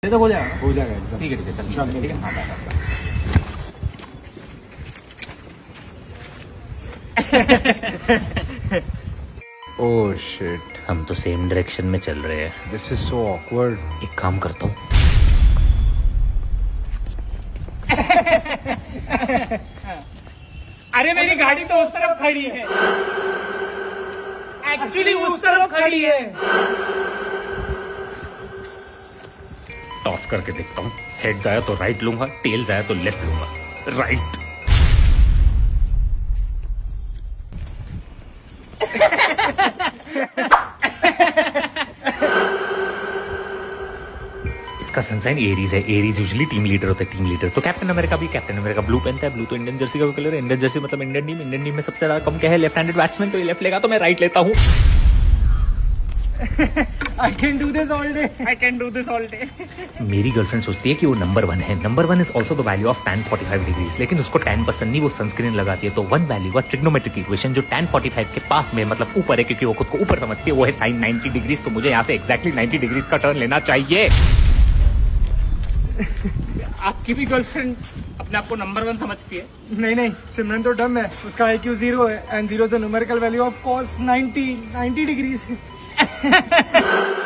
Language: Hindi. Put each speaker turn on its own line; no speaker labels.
ये तो हो जाएगा।
हो जाएगा एकदम।
ठीक है चल ठीक है। हाँ
ओह शिट,
हम तो सेम डायरेक्शन में चल रहे हैं।
This is so awkward.
एक काम करता हूँ,
अरे मेरी गाड़ी तो उस तरफ खड़ी है, एक्चुअली उस तरफ खड़ी है।
टॉस करके देखता हूँ। हेड्स आया तो राइट लूंगा, टेल्स आया तो लेफ्ट लूंगा। राइट। इसका सनसाइन एरीज है। एरीज यूजुअली टीम लीडर होते हैं। टीम लीडर तो कैप्टन अमेरिका भी, कैप्टन अमेरिका ब्लू पहनता है। ब्लू तो इंडियन जर्सी का भी कलर है। इंडियन जर्सी मतलब इंडियन टीम। इंडियन टीम में सबसे ज्यादा कम क्या है, लेफ्ट हैंडेड बैट्समैन, तो ये लेफ्ट लेगा तो मैं राइट लेता हूँ।
I can do this all day. I can do this all day.
मेरी गर्लफ्रेंड सोचती है कि वो नंबर 1 है। Number 1 is also the value of tan 45 degrees, लेकिन उसको tan पसंद नहीं, वो सनस्क्रीन लगाती है। तो वन वैल्यू का ट्रिग्नोमेट्रिक इक्वेशन जो tan 45 के पास में मतलब ऊपर है, क्योंकि वो खुद को ऊपर समझती है, वो है sin 90 डिग्रीज। तो मुझे यहाँ से एक्जैक्टली 90 डिग्रीज का टर्न लेना चाहिए।
आपकी भी गर्लफ्रेंड अपने आप को नंबर 1 समझती है?
नहीं, सिमरन तो डम है, उसका IQ 0 है and 0 is the numerical value of cos 90 degrees.